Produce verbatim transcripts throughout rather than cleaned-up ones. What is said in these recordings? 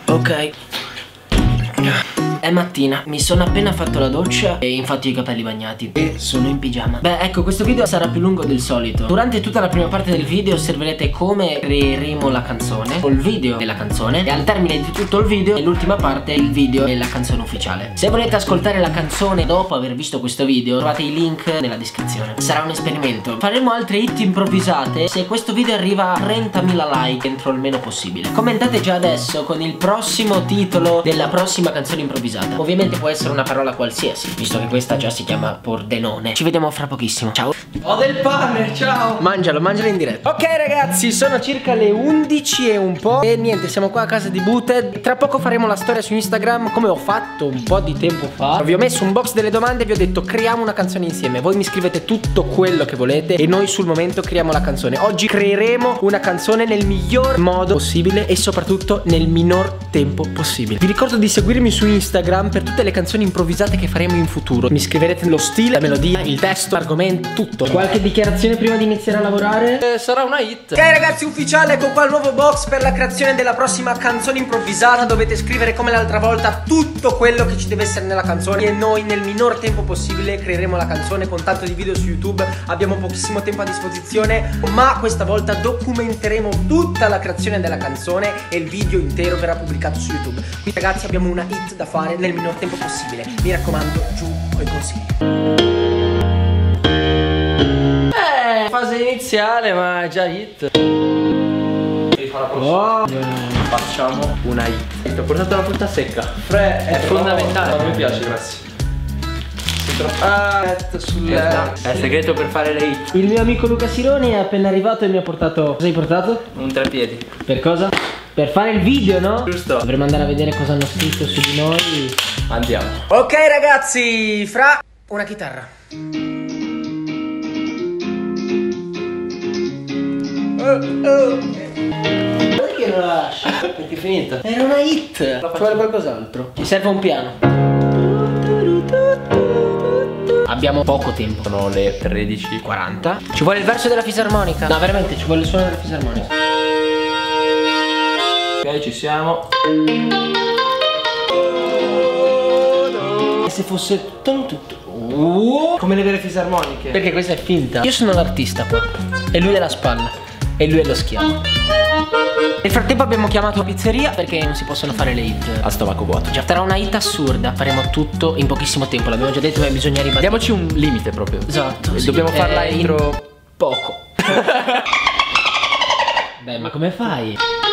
Ok. È mattina, mi sono appena fatto la doccia e infatti ho i capelli bagnati e sono in pigiama. Beh, ecco, questo video sarà più lungo del solito. Durante tutta la prima parte del video osserverete come creeremo la canzone, col video della canzone, e al termine di tutto il video, nell'ultima parte, il video e la canzone ufficiale. Se volete ascoltare la canzone dopo aver visto questo video, trovate i link nella descrizione. Sarà un esperimento. Faremo altre hit improvvisate se questo video arriva a trentamila like entro il meno possibile. Commentate già adesso con il prossimo titolo della prossima canzone improvvisata. Ovviamente può essere una parola qualsiasi, visto che questa già si chiama Pordenone. Ci vediamo fra pochissimo. Ciao. Ho del pane, ciao. Mangialo, mangialo in diretta. Ok ragazzi, sono circa le undici e un po'. E niente, siamo qua a casa di Booted. Tra poco faremo la storia su Instagram, come ho fatto un po' di tempo fa. Vi ho messo un box delle domande e vi ho detto creiamo una canzone insieme. Voi mi scrivete tutto quello che volete e noi sul momento creiamo la canzone. Oggi creeremo una canzone nel miglior modo possibile e soprattutto nel minor tempo possibile. Vi ricordo di seguirmi su Instagram per tutte le canzoni improvvisate che faremo in futuro. Mi scriverete lo stile, la melodia, il testo, l'argomento, tutto. Qualche dichiarazione prima di iniziare a lavorare? Eh, sarà una hit. Ok ragazzi, ufficiale, ecco qua il nuovo box per la creazione della prossima canzone improvvisata. Dovete scrivere come l'altra volta tutto quello che ci deve essere nella canzone e noi nel minor tempo possibile creeremo la canzone con tanto di video su YouTube. Abbiamo pochissimo tempo a disposizione, ma questa volta documenteremo tutta la creazione della canzone e il video intero verrà pubblicato su YouTube. Quindi ragazzi abbiamo una hit da fare nel minor tempo possibile. Mi raccomando, giù coi consigli. Eh, fase iniziale, ma già hit. Oh. Facciamo una hit. Ho portato la frutta secca. Fre è fondamentale. No, mi piace, grazie. Ah, sul letto. È il segreto per fare le hit. Il mio amico Luca Sironi è appena arrivato e mi ha portato. Cosa hai portato? Un trepiedi. Per cosa? Per fare il video, no? Giusto. Dovremmo andare a vedere cosa hanno scritto su di noi. Andiamo. Ok ragazzi, fra una chitarra. Oh, oh. Perché non la lasci? Perché è finita. Era una hit. Ci vuole qualcos'altro. Mi serve un piano. Abbiamo poco tempo. Sono le tredici e quaranta. Ci vuole il verso della fisarmonica. No, veramente, ci vuole il suono della fisarmonica. Ok, ci siamo. E se fosse tutto uh, come le vere fisarmoniche. perché questa è finta. Io sono l'artista qua e lui è la spalla e lui è lo schiavo. Nel frattempo abbiamo chiamato la pizzeria perché non si possono fare le hit a stomaco vuoto. Già, sarà una hit assurda. Faremo tutto in pochissimo tempo. L'abbiamo già detto, ma bisogna ribattere. Diamoci un limite proprio. Esatto, e sì. dobbiamo farla eh, entro in poco. Beh, ma come fai?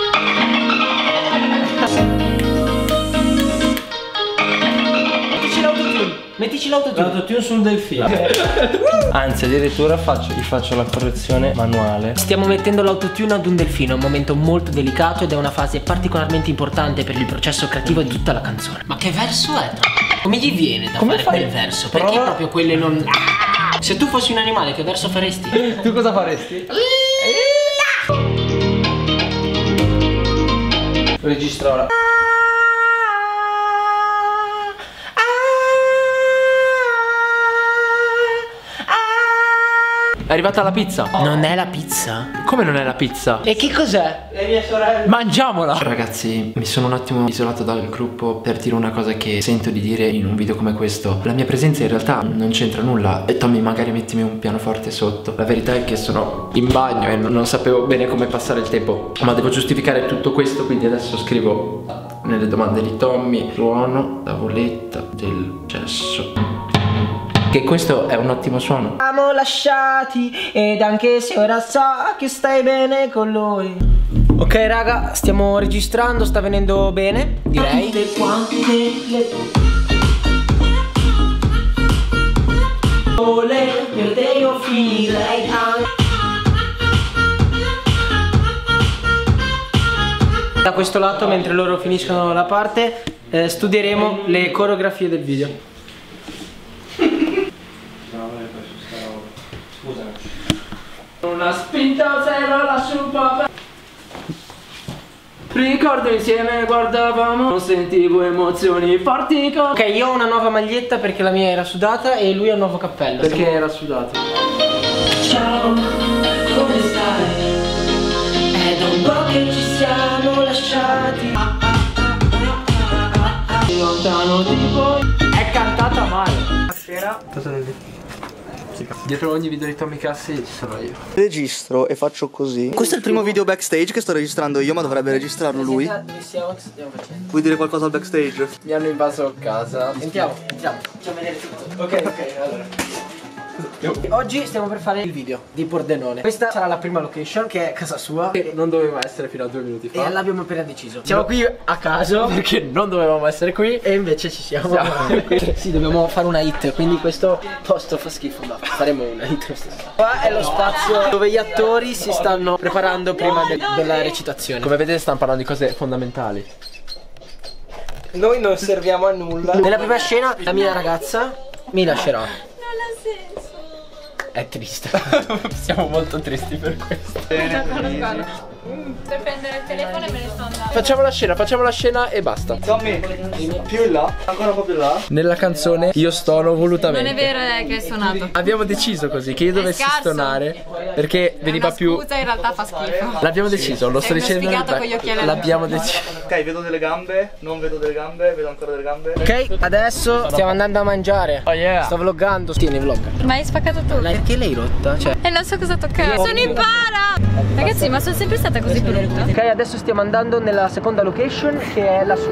Mettici l'autotune. Mettici l'autotune. L'autotune sul delfino. Anzi, addirittura faccio, gli faccio la correzione manuale. Stiamo mettendo l'autotune ad un delfino. È un momento molto delicato ed è una fase particolarmente importante per il processo creativo di tutta la canzone. Ma che verso è? Come gli viene da Come fare fai? quel verso? Perché Prova. proprio quelle non... Se tu fossi un animale, che verso faresti? Tu cosa faresti? Registro ora. È arrivata la pizza. Non è la pizza? Come non è la pizza? E che cos'è? Le mie sorelle. Mangiamola. Ragazzi, mi sono un attimo isolato dal gruppo per dire una cosa che sento di dire in un video come questo. La mia presenza in realtà non c'entra nulla. E Tommy, magari mettimi un pianoforte sotto. La verità è che sono in bagno e non sapevo bene come passare il tempo, ma devo giustificare tutto questo, quindi adesso scrivo nelle domande di Tommy: suono tavoletta del cesso. Che questo è un ottimo suono. Siamo lasciati ed anche se ora so che stai bene con lui. Ok raga, stiamo registrando, sta venendo bene, direi. Quante le... io devo finire. Da questo lato, mentre loro finiscono la parte, eh, studieremo le coreografie del video. Una spinta zero lascio un po'. Ricordo insieme guardavamo, non sentivo emozioni forti con... Ok, io ho una nuova maglietta perché la mia era sudata e lui ha un nuovo cappello. Perché Siamo... era sudato. Ciao, come stai? È da un po' che ci siamo lasciati. portami lontano tipo. È cantata male. Scena. Dietro ogni video di Tommy Cassi ci sono io. Registro e faccio così. Questo è il primo video backstage che sto registrando io, ma dovrebbe registrarlo lui. Stiamo, stiamo facendo. Vuoi dire qualcosa al backstage? Mi hanno invaso casa. Entriamo, entriamo, facciamo vedere tutto. Ok, ok, allora. Oggi stiamo per fare il video di Pordenone. Questa sarà la prima location, che è casa sua, Che non doveva essere fino a due minuti fa. e l'abbiamo appena deciso. Siamo qui a caso Perché non dovevamo essere qui. e invece ci siamo. Sì, dobbiamo fare una hit, quindi questo posto fa schifo, ma faremo una hit lo stesso. Qua è lo spazio dove gli attori si stanno preparando prima del- della recitazione. Come vedete stanno parlando di cose fondamentali. Noi non serviamo a nulla. Nella prima scena la mia ragazza mi lascerà. Non ha senso. È triste. Siamo molto tristi per questo. Per prendere il telefono e me ne sto andando. Facciamo la scena, facciamo la scena e basta. Tommy, più in là, ancora un po' più in là. Nella canzone io stono volutamente. Non è vero eh, che hai suonato. Abbiamo deciso così che io dovessi scarso. stonare perché veniva Una più. scusa, in realtà fa schifo. L'abbiamo deciso, lo sto Sei uno dicendo. sfigato nel- con gli occhiali alla L'abbiamo mano. deciso. Ok, vedo delle gambe, non vedo delle gambe, vedo ancora delle gambe. Ok, adesso stiamo andando a mangiare. Oh yeah. Sto vloggando. Tieni vlog. Ma hai spaccato tu. Perché l'hai rotta? Cioè. E non so cosa toccare. Sono in para. Ragazzi, ma sono sempre stata così brutta. Ok, adesso stiamo andando nella seconda location, che è la su.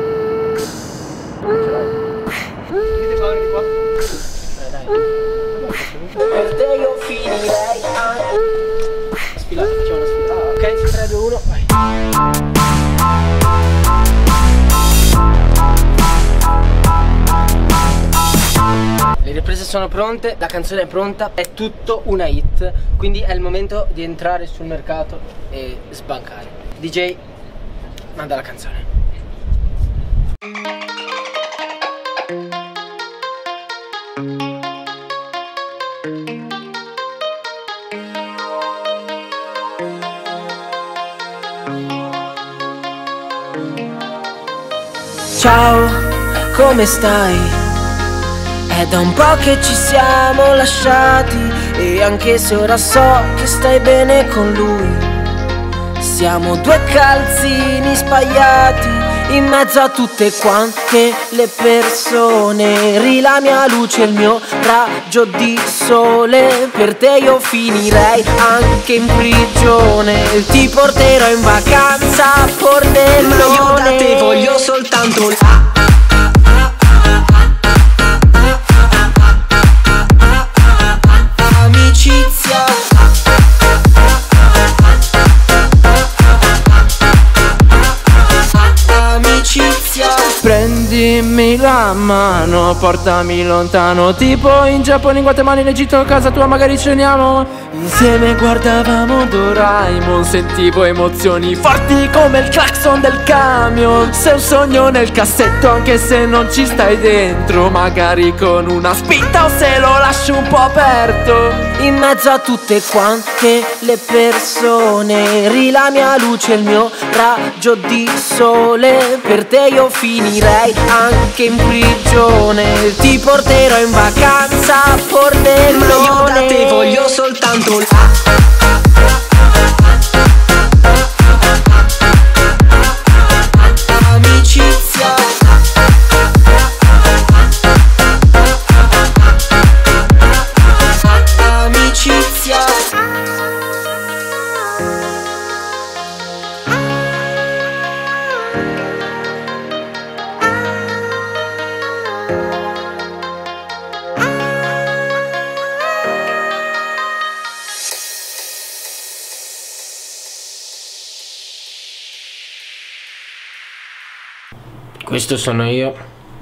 Per te io finirei anche. Sfilata, facciamo una sfilata. Ok, tre, due, uno, vai. Le riprese sono pronte, la canzone è pronta, è tutto una hit. Quindi è il momento di entrare sul mercato e sbancare. D J, manda la canzone. Ciao, come stai? È da un po' che ci siamo lasciati e anche se ora so che stai bene con lui, siamo due calzini sbagliati in mezzo a tutte quante le persone. Eri la mia luce, il mio raggio di sole. Per te io finirei anche in prigione. Ti porterò in vacanza a Pordenone. Ma io da te voglio soltanto la amicizia. Amicizia. Prendimi la mano, portami lontano, tipo in Giappone, in Guatemala, in Egitto, a casa tua magari ceniamo. Insieme guardavamo Doraemon, sentivo emozioni forti come il clacson del camion. Sei un sogno nel cassetto anche se non ci stai dentro, magari con una spinta o se lo lasci un po' aperto. In mezzo a tutte quante le persone, eri la mia luce, il mio raggio di sole. Per te io finirei anche in prigione. Ti porterò in vacanza a Pordenone. Ma io da te voglio soltanto la amicizia. Amicizia. Questo sono io.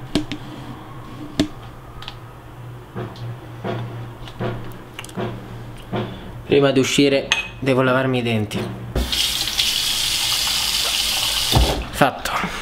Prima di uscire devo lavarmi i denti. Fatto.